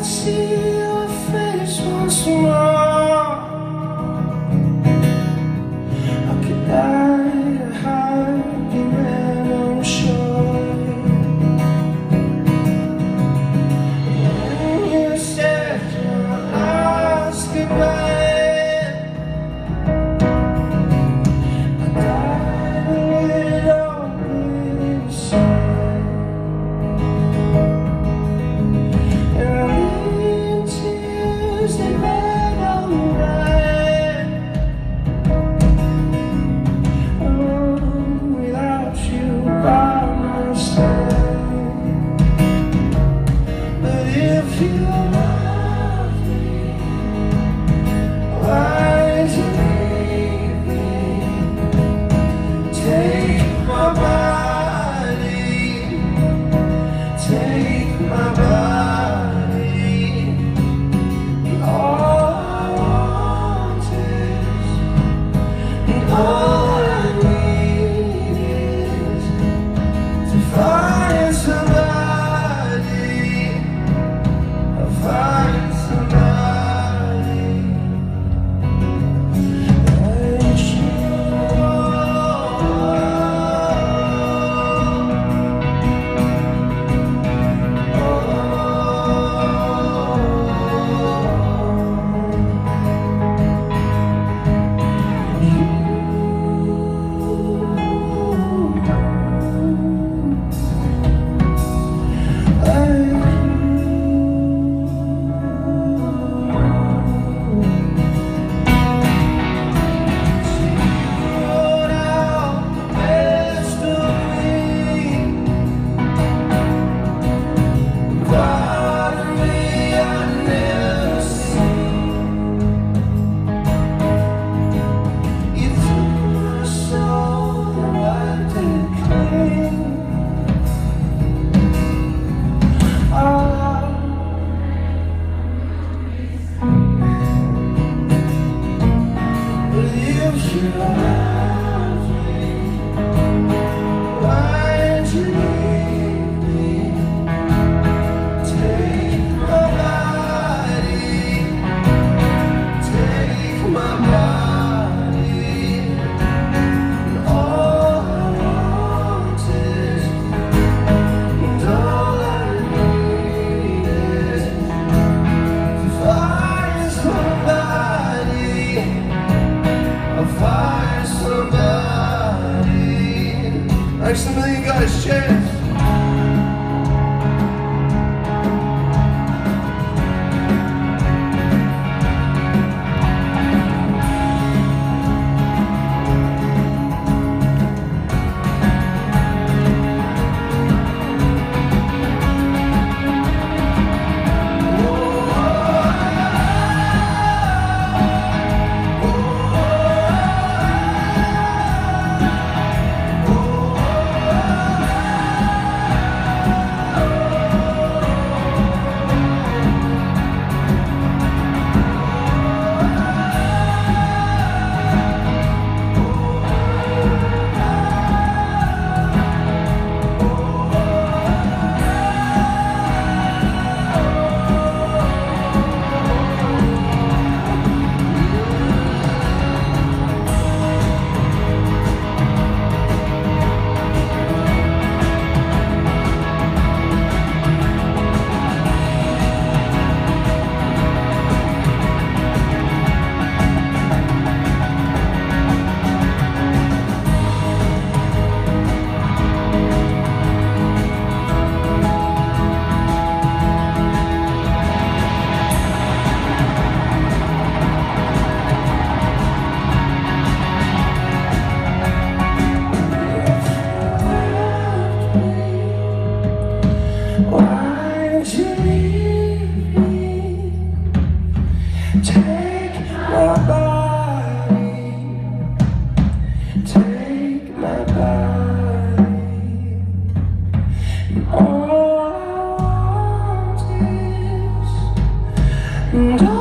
see your face once more, how could I hide you when I'm sure? When you said your last goodbye, I died a little inside. They made alright. Oh, without you by my side. But if you love me, why did you leave me? Take my body, take my body. All I need is to find somebody, find somebody like you. If you love me, why'd you leave me? Take my body, take my body. And all I want is, and all I need is to find somebody, find somebody. Thanks a million, guys. Cheers. Take my body, take my body. And all I want is